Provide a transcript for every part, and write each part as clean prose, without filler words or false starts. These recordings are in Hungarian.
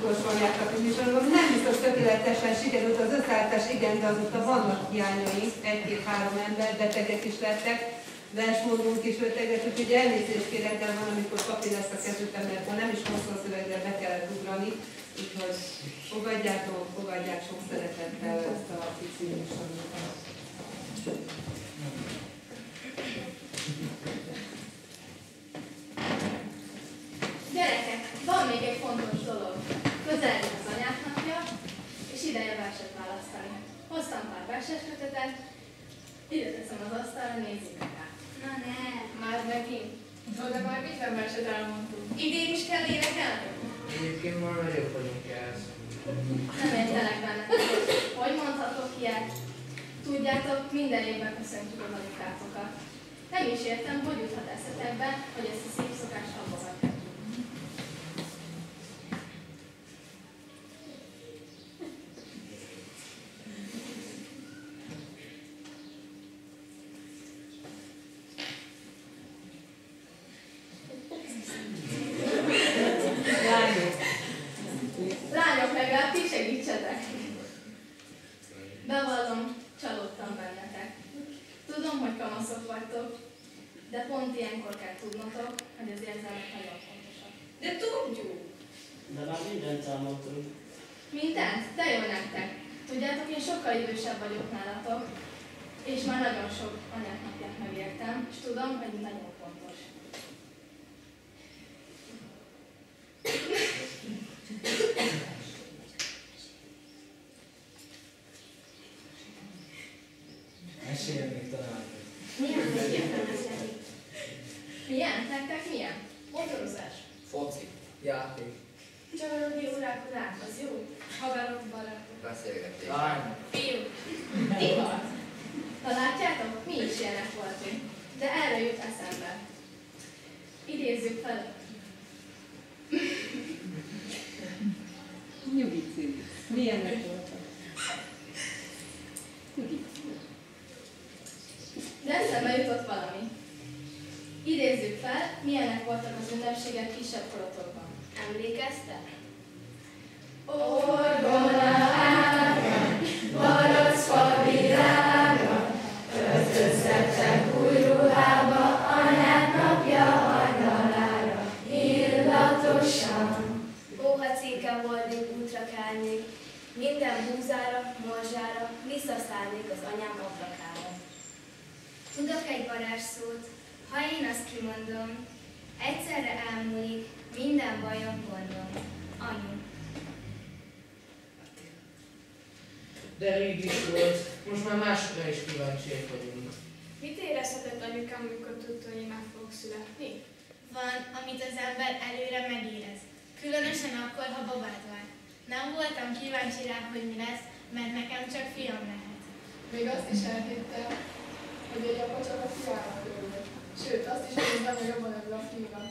utolsóját a műsorban. Nem biztos tökéletesen sikerült az összeállítás, igen, de azóta vannak hiányaink, 1-2-3 ember, betegek is lettek, versmódunk is öteget, úgyhogy elnézést kérek, de van, amikor papi lesz a kezükben, mert ha nem is hosszú a szövegre be kellett ugrani, úgyhogy fogadják sok szeretettel ezt a pici műsorunkat. Gyerekek, van még egy fontos dolog. Közeleg az anyák napja, és ideje verset választani. Hoztam pár verseskötetet, ide teszem az asztalra, nézzük rá. Na ne! Már megint. De már minden verset elmondtuk. Idén is kell énekelni? Egyébként már nagyobb vagyunk ehhez. Nem értelek bennetek, hogy mondhatok ilyet. Tudjátok, minden évben köszöntjük az anyukátokat. Nem is értem, hogy juthat eszetekbe, hogy ezt a szép szokást abba hagyhatjuk. Lányok, legalább ti segítsetek! Bevallom, csalódtam bennetek. Tudom, hogy kamaszok vagytok, de pont ilyenkor kell tudnotok, hogy az érzelmek nagyon fontosak. De tudjuk! De már mindent elmondtunk. Mindent? De jó nektek! Tudjátok, én sokkal idősebb vagyok nálatok, és már nagyon sok anyák napját megértem, és tudom, hogy nagyon fontos. Meséljen még talán. Milyen? Nektek milyen? Motorozás. Foci. Játék. Csavarodi urálkodás, az jó? Haverok, barátok. Beszélgetés. Lány. Fiú. Divat. Ha látjátok, mi is ilyenek voltunk. De erre jut eszembe. Idézzük fel. Nyugi Cili. Milyenek voltak? Nyugi. De eszembe jutott valami. Idézzük fel, milyenek voltak az ünnepségek kisebb korotokban. Emlékeztek? Orgona ága, barackfa virága, öltöztettek új ruhába, anyák napja hajnalára, illatosan. Óha címke volnék, útra kelnék, minden búzára, morzsára, visszaszállnék az anyám ablakára. Tudok egy varázsszót, ha én azt kimondom, egyszerre elmúlik minden bajom, gondom. Anyu. De rég is volt. Most már másokra is kíváncsiak vagyunk. Mit érezhetett anyukám, amikor tudta, hogy én meg fogok születni? Van, amit az ember előre megérez. Különösen akkor, ha babát vár. Nem voltam kíváncsi rá, hogy mi lesz, mert nekem csak fiam lehet. Még azt is elhitte, hogy egy apa csak a fiának örül. Sőt, azt is, hogy benne jobban örül a fiúnak.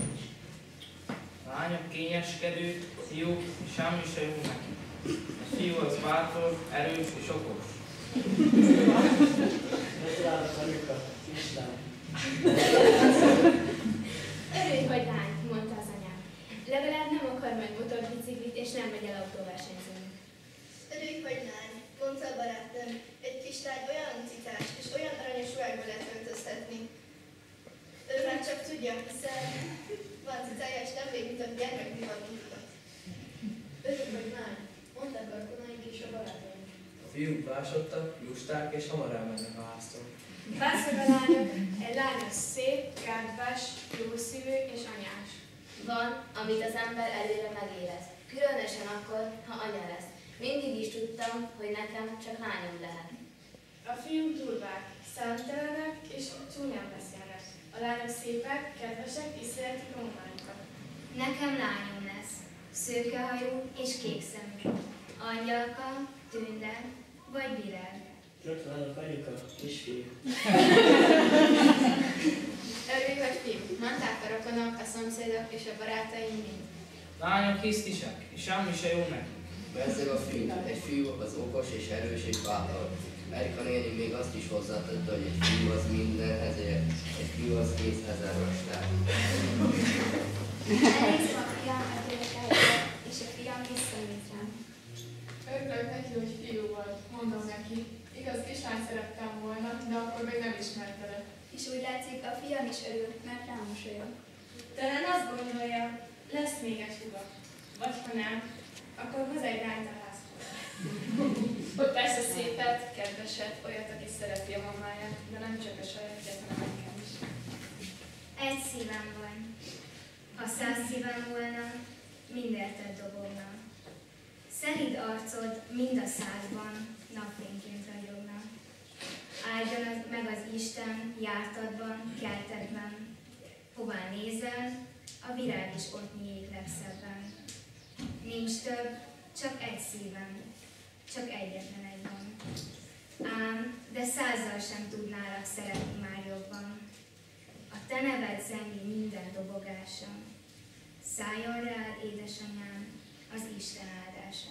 Lányok kényeskedők, fiúk, semmi se jó neki. A fiú az bátor, erős és okos. Gratulálok anyuka, kislány. Örülj, hogy lány, mondta az anyám. Legalább nem akar majd motorbiciklit, és nem megy el autóversenyzőnek. Örülj, hogy lány, mondta a barátnőm. Egy kislány olyan cicás, és olyan aranyos ruhákba lehet öltöztetni. Ő már csak tudja, hiszen van cicája, és nem végig a gyermekdivatunkat. Örülj, hogy lány, mondták a rokonaink és a barátaink. A fiúk vásodtak, lusták és hamar elmennek a háztól. Vászog a lányok, egy lány az szép, kedves, jószívű és anyás. Van, amit az ember előre megérez. Különösen akkor, ha anya lesz. Mindig is tudtam, hogy nekem csak lányom lehet. A fiúk durvák, számtelenek és csúnyán beszélnek. A lányok szépek, kedvesek és szeretik a mamájukat. Nekem lányom lesz. Szőkehajú és kékszemű. Angyalka, tünde vagy virág. Gratulálok anyuka, kisfiú. Örülj, hogy fiú, mondták a rokonok, a szomszédok és a barátaim mind. Lányok hisztisek, és semmi se jó neki. Bezzeg a fiú. Egy fiú az okos és erős és bátor. Erika néni még azt is hozzátette, hogy egy fiú az mindenhez ért. Egy fiú az 2000 rostár. Elnézve a fiam, a gyerekeket, és a fiam visszanéz rám. Örülök neki, hogy fiú volt, mondom neki. Igaz, kislány szerettem volna, de akkor még nem ismertelek. És úgy látszik, a fiam is örül, mert rám mosolyog. Talán azt gondolja, lesz még egy húga. Vagy ha nem, akkor hoz egy lányt a házhoz. Hogy persze szépet, kedveset, olyat, aki szereti a mamáját, de nem csak a sajátját, hanem nekem is. Egy szívem van. Ha 100 szívem volna, mindérted dobogna. Szelíd arcod mind a 100-ban napfényként ragyogna. Áldjon meg az Isten jártadban, kertedben. Hová nézel, a virág is ott nyílik legszebben. Nincs több, csak egy szívem, csak egyetlen egy van. Ám, de 100-zal sem tudnálak szeretni már jobban. A te neved zengi minden dobogása. Szálljon rád, édesanyám, az Isten áldása.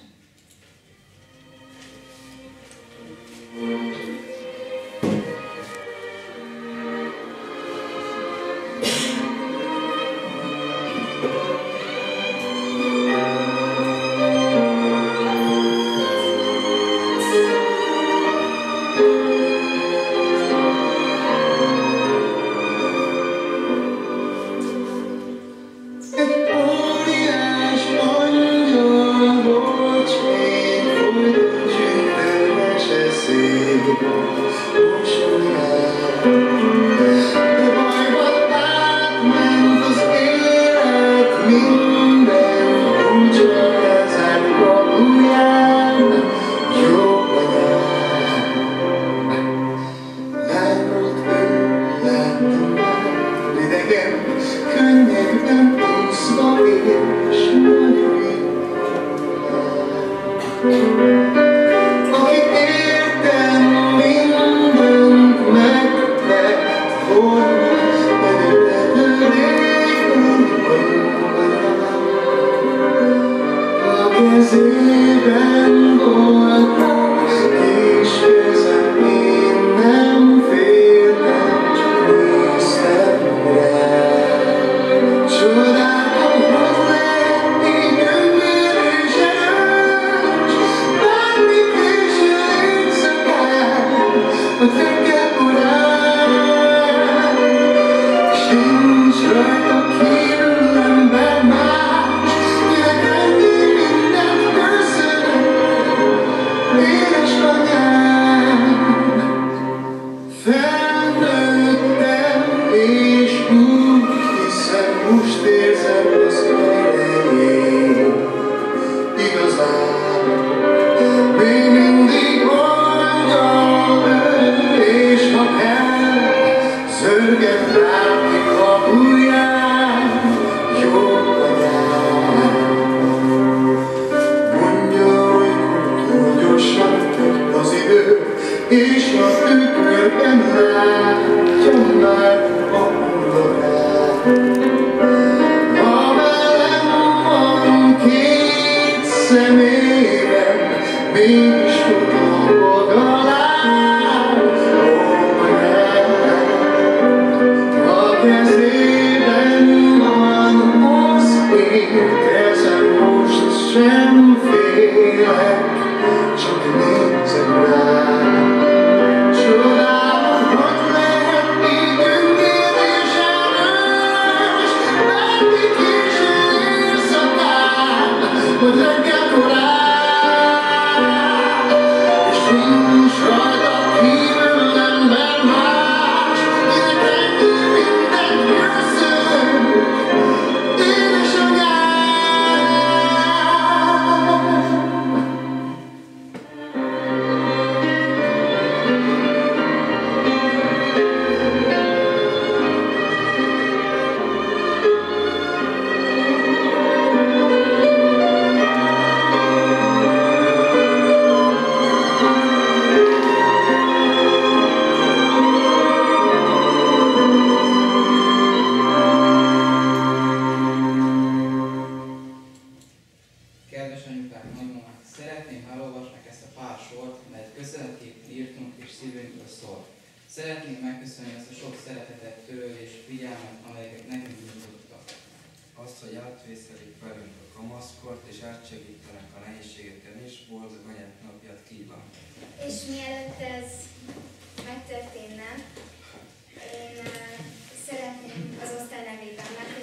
megtöltelik velünk a kamaszkort, és átsegítenek a nehézségeken is, boldog anyák napját kívánok. És mielőtt ez megtörténne, én szeretném az osztály nevében